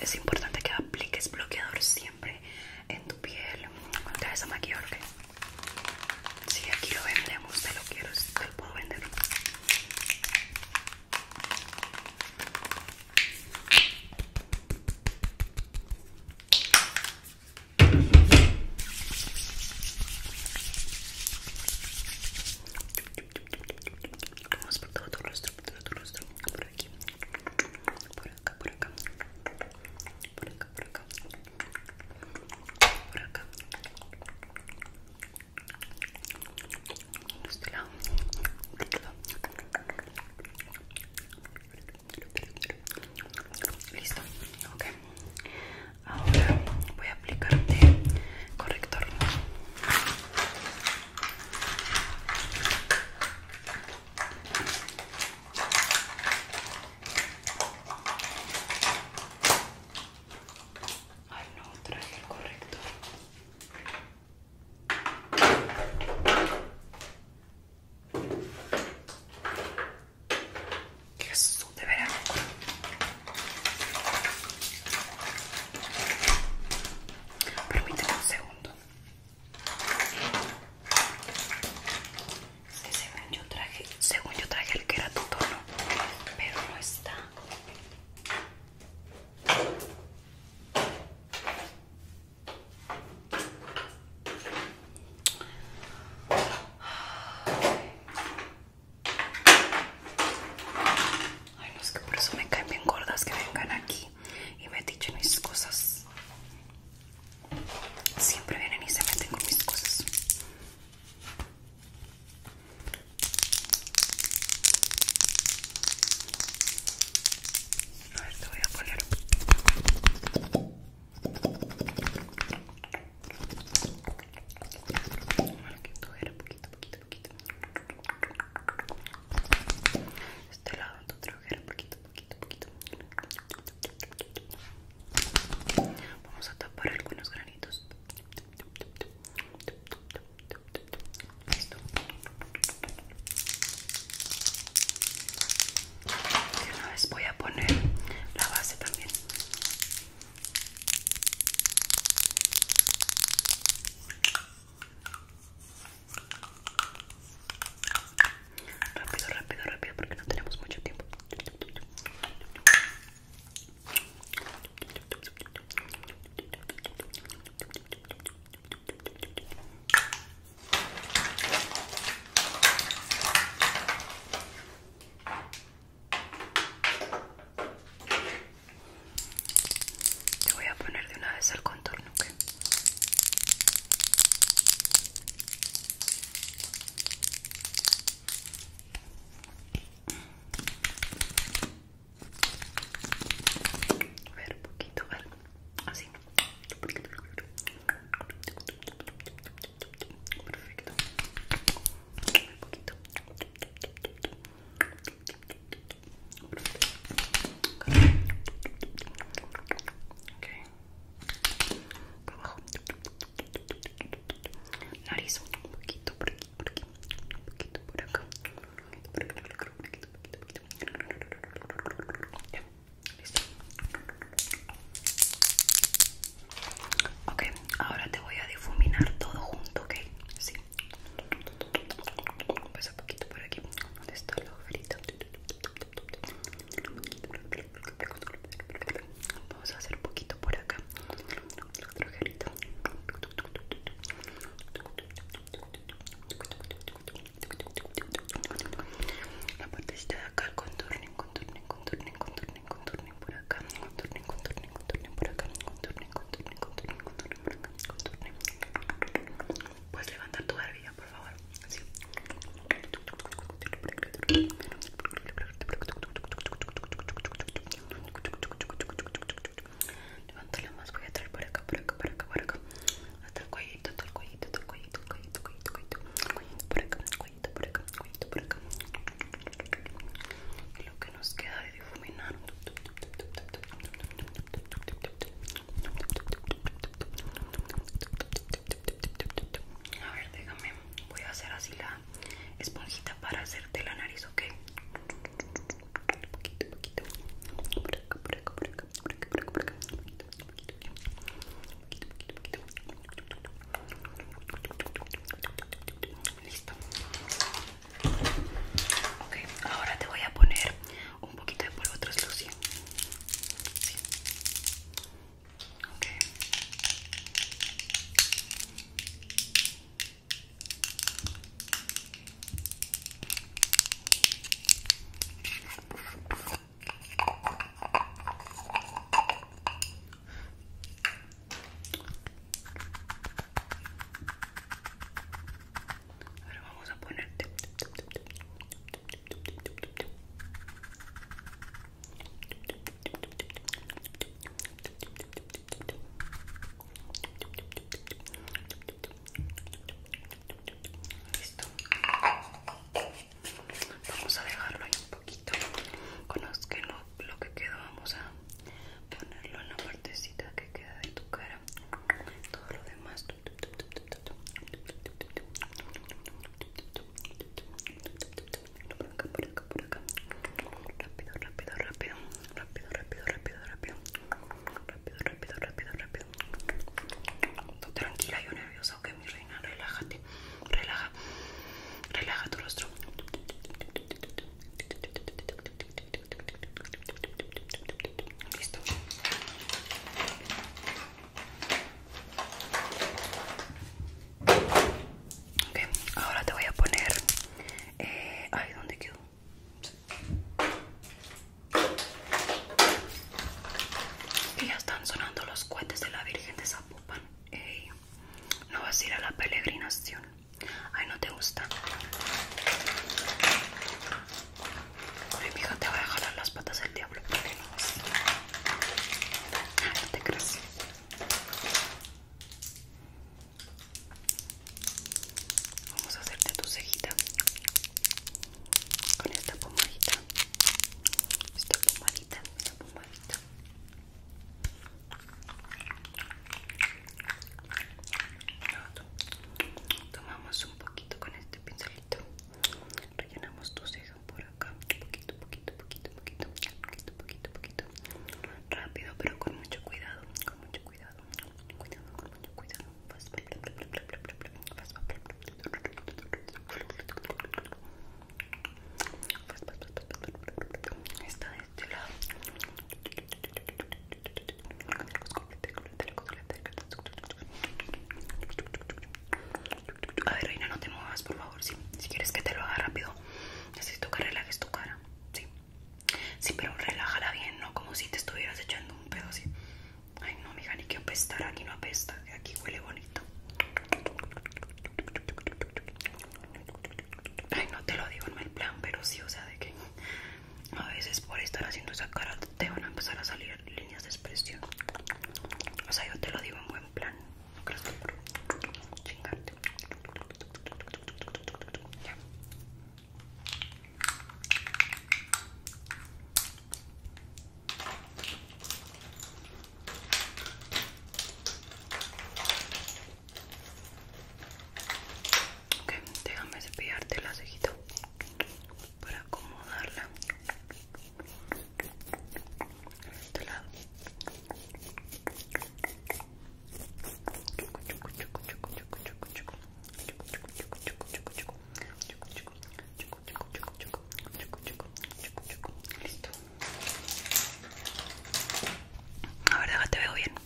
es importante que apliques bloqueador siempre en tu piel cuando te vayas a maquillar, ¿ok? Sí, aquí lo vendemos, te lo quiero, te lo puedo vender. Vamos por todo tu rostro, por todo tu rostro, por aquí, por acá, por acá, por acá, por acá. te van a empezar a salir líneas de expresión. O sea, yo te lo digo en buen plan. No crees que por chingarte. Ya. Ok, déjame cepillarte la cejita para acomodarla. Este lado. Listo. A ver, déjate, veo bien.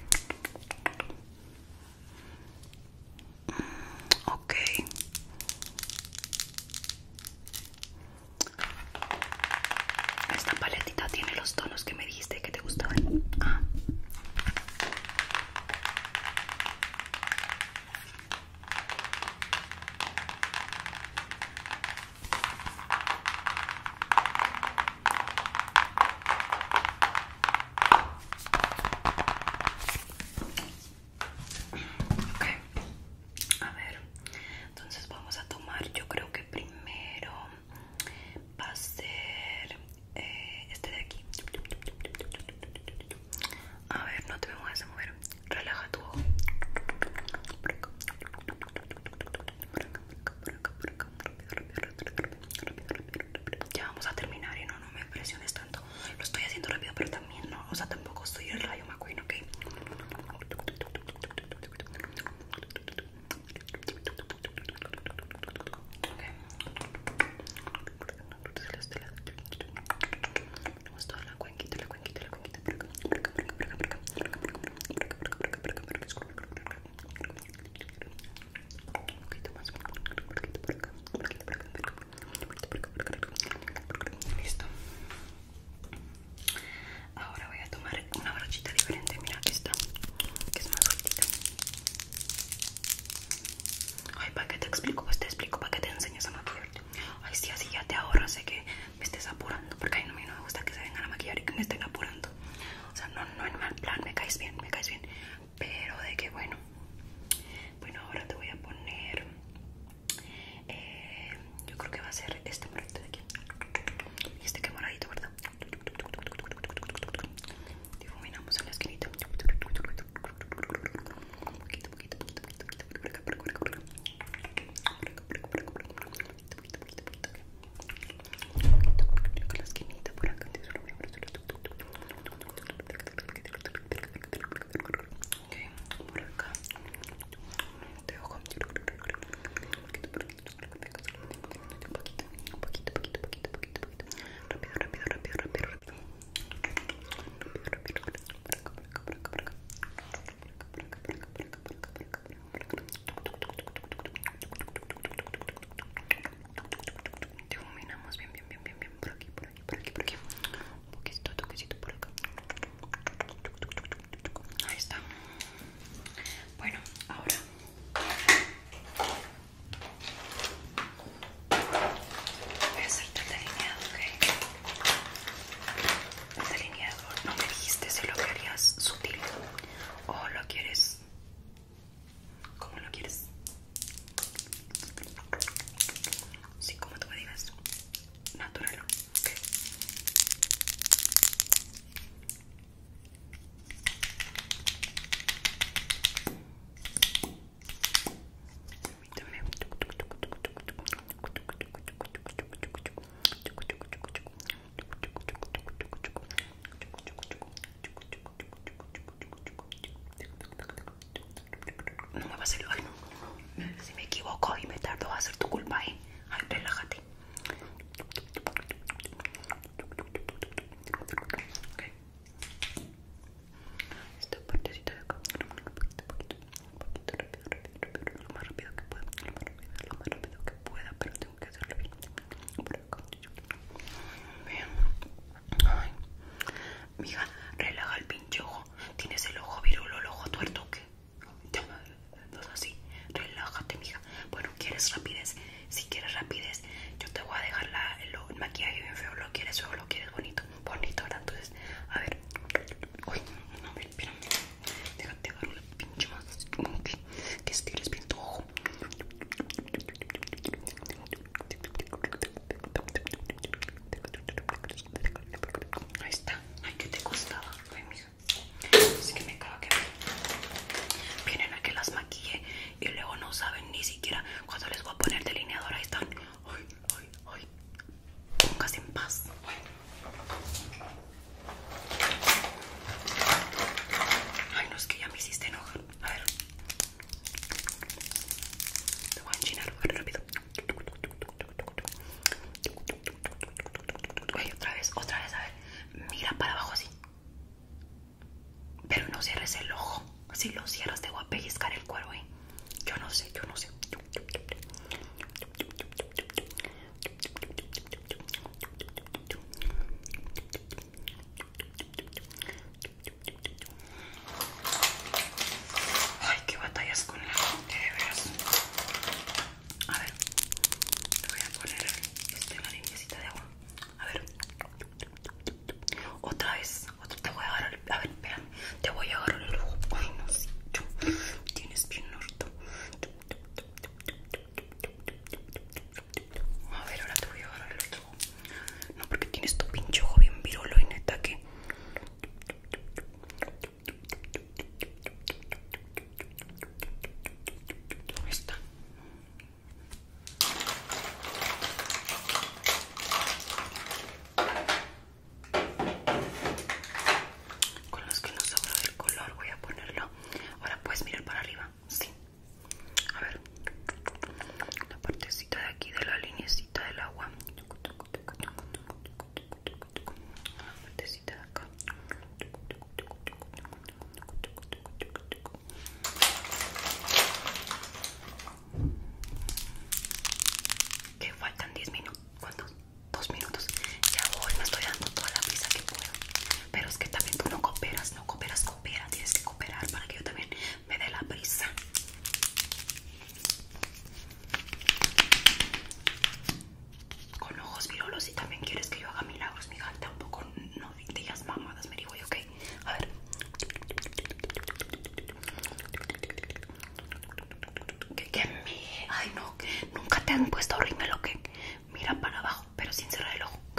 Ok. Esta paletita tiene los tonos que me dijiste que te gustaban. Ah. Ok. A ver. Entonces vamos a tomar, yo creo que primero va a ser este de aquí. A ver, no te me muevas a mover. Relaja tu ojo. Ya vamos a terminar y no me presiones tanto. Lo estoy haciendo rápido, pero también no, o sea, tampoco estoy el rayo McQueen, ¿ok? Tenemos toda la cuenquita, la cuenquita, la cuenquita. Por acá, por acá, por acá, por acá, por acá. Un poquito más. Listo. Ahora voy a tomar una brochita diferente. Mira esta, que es más sueltita. Ay, ¿para qué te explico? Pues te explico para que te enseñes a maquillarte. Ay, sí, así ya te ahorras de que me estés apurando. Porque a mí no me gusta que se vengan a maquillar y que me estén apurando. O sea, no en mal plan, me caes bien, me caes bien. Pero de que bueno. Bueno, ahora te voy a poner. Yo creo que va a ser este morito de aquí. Y este que moradito, ¿verdad? Difuminamos en la esquinita. Poquito, poquito, poquito, poquito, por acá, por acá, por acá, por acá. Con la esquinita por acá. Pero no cierres el ojo. Si lo cierras te voy a pellizcar el cuero, ¿eh? Yo no sé, yo no sé. Ay, qué batallas con la gente, de veras. A ver, te voy a poner la limpiecita de agua. A ver. Otra vez. Te voy a agarrar. A ver, espérame. Te voy a agarrar el ojo. Ay, no sé. Tienes bien harto. A ver, ahora te voy a agarrar el otro. No, porque tienes tu pinche ojo bien virolo y neta que. Ahí está. Con los que nos sobra del color voy a ponerlo. Ahora puedes mirar para arriba. Sí. A ver. La partecita de aquí de la linecita del agua. La partecita de acá. Que faltan 10 minutos. ¿Cuántos? 2 minutos. Ya voy, me estoy dando toda la prisa que puedo. Pero es que también tú no cooperas, coopera. Tienes que cooperar para que yo también me dé la prisa. Con ojos virolos y también quieres que yo haga milagros, mija. Tampoco no digas mamadas, me digo yo, ok. A ver. Ay, no, nunca te han puesto rímel, que mira para abajo, pero sin cerrar el ojo, ok.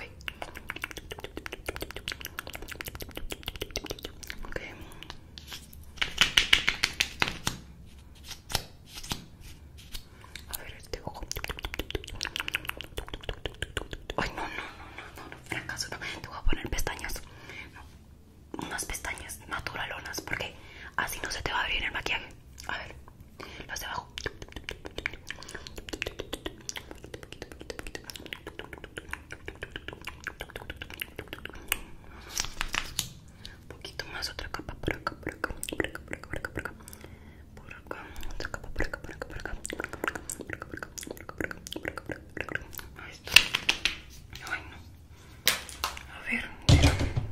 Ok. A ver este ojo. Ay, no, fracaso, no. Te voy a poner pestañas. No, unas pestañas naturalonas, porque así no se te va a abrir el maquillaje. A ver, las de abajo. Un poquito más, otra capa por acá, por acá, por acá, por acá, por acá, por acá, por acá, otra capa por acá, por acá, por acá, por acá, por acá, por acá, por acá, por acá, por acá, por acá, por acá. Ahí está. Ay, no. A ver, mira.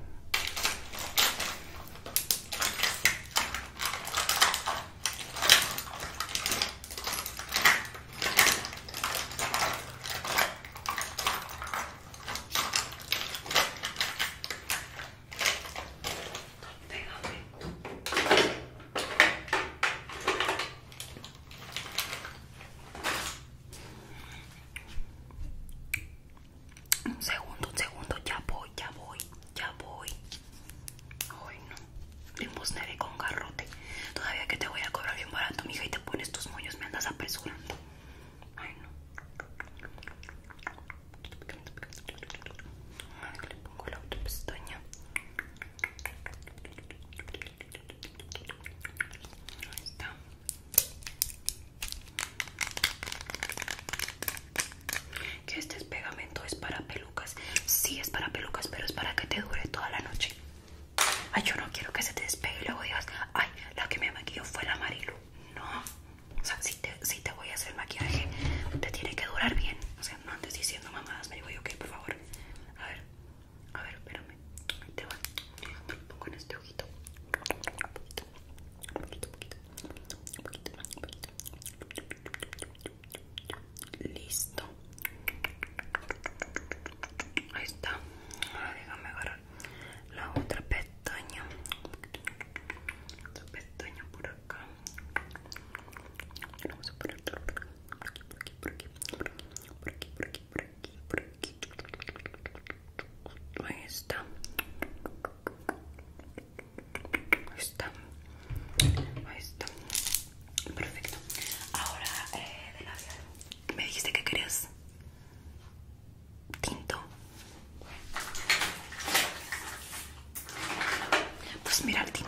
Un segundo, ya voy. Ay, no. Limosnero con garrote. Todavía que te voy a cobrar bien barato, mija, y te pones tus moños, me andas apresurando. Ay, no. Ay, le pongo la otra pestaña. Ahí está. Que este es pegamento, es para pelucas. Sí, es para pelucas, pero es para que te dure toda la noche. Ay, yo no quiero que se te despegue y luego digas, ay, la que me maquilló fue la Marilu. No. O sea, si te voy a hacer el maquillaje, te tiene que durar bien. O sea, no andes diciendo mamadas, me digo yo, ok, por favor. A ver, espérame. Ahí te va. Te lo pongo en este ojito. Un poquito. Listo. Ahí está. Ahora déjame agarrar la otra pestaña. Otra pestaña por acá. Vamos a poner por aquí. Ahí está. Perfecto. Ahora de labial. Me dijiste que querías tinto. Pues mira, el tinto